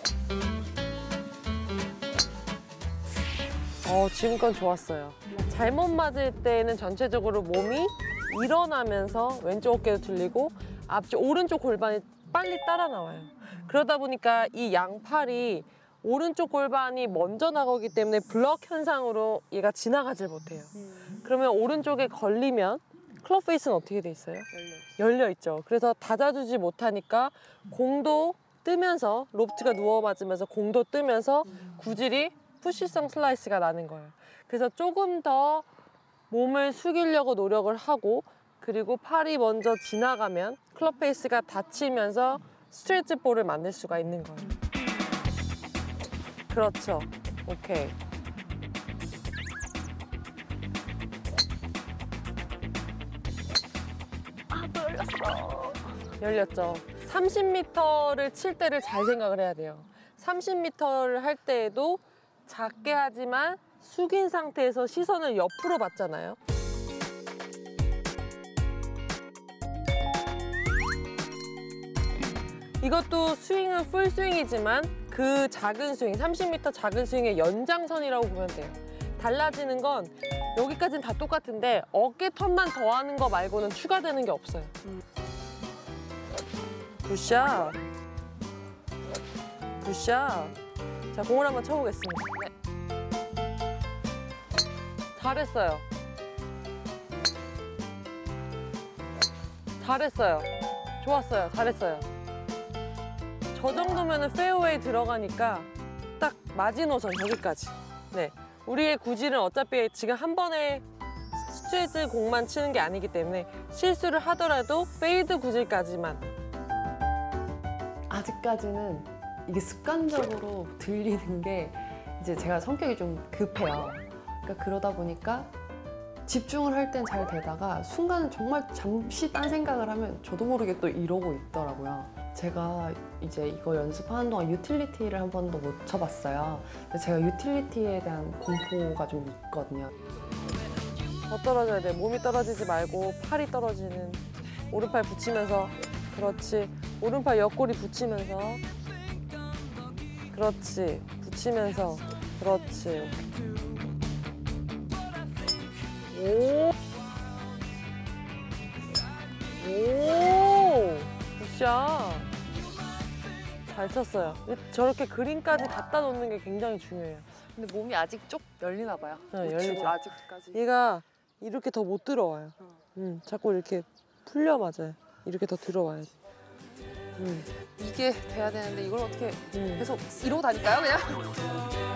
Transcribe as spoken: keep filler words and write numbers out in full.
어, 지금껏 좋았어요. 잘못 맞을 때는 전체적으로 몸이 일어나면서 왼쪽 어깨도 들리고 앞쪽 오른쪽 골반이 빨리 따라 나와요. 그러다 보니까 이 양팔이 오른쪽 골반이 먼저 나가기 때문에 블럭 현상으로 얘가 지나가질 못해요. 그러면 오른쪽에 걸리면 클럽 페이스는 어떻게 돼 있어요? 열려, 열려 있죠. 그래서 닫아주지 못하니까 공도 뜨면서 로프트가 누워 맞으면서 공도 뜨면서 구질이 푸시성 슬라이스가 나는 거예요. 그래서 조금 더 몸을 숙이려고 노력을 하고 그리고 팔이 먼저 지나가면 클럽 페이스가 닫히면서 스트레이트 볼을 만들 수가 있는 거예요. 그렇죠. 오케이. 아, 또 열렸어. 열렸죠. 삼십 미터를 칠 때를 잘 생각을 해야 돼요. 삼십 미터를 할 때에도 작게 하지만 숙인 상태에서 시선을 옆으로 받잖아요. 이것도 스윙은 풀 스윙이지만 그 작은 스윙, 삼십 미터 작은 스윙의 연장선이라고 보면 돼요. 달라지는 건 여기까지는 다 똑같은데 어깨 턴만 더 하는 거 말고는 추가되는 게 없어요. 굿샷. 굿샷. 자, 공을 한번 쳐보겠습니다. 네. 잘했어요. 잘했어요. 좋았어요. 잘했어요. 저 정도면은 페어웨이 들어가니까 딱 마지노선 여기까지. 네, 우리의 구질은 어차피 지금 한 번에 스트레이트 공만 치는 게 아니기 때문에 실수를 하더라도 페이드 구질까지만. 아직까지는 이게 습관적으로 들리는 게 이제 제가 성격이 좀 급해요. 그러니까 그러다 보니까 집중을 할 땐 잘 되다가 순간 정말 잠시 딴 생각을 하면 저도 모르게 또 이러고 있더라고요. 제가 이제 이거 연습하는 동안 유틸리티를 한 번도 못 쳐봤어요. 근데 제가 유틸리티에 대한 공포가 좀 있거든요. 더 떨어져야 돼. 몸이 떨어지지 말고 팔이 떨어지는. 오른팔 붙이면서. 그렇지. 오른팔 옆구리 붙이면서. 그렇지. 붙이면서. 그렇지. 오. 오. 굿샷. 잘 쳤어요. 저렇게 그린까지 갖다 놓는 게 굉장히 중요해요. 근데 몸이 아직 쪽 열리나 봐요. 네, 열리죠. 아직까지. 얘가 이렇게 더 못 들어와요. 어. 음, 자꾸 이렇게 풀려 맞아요. 이렇게 더 들어와야 돼. 음. 이게 돼야 되는데 이걸 어떻게 음. 계속 이러고 다닐까요, 그냥?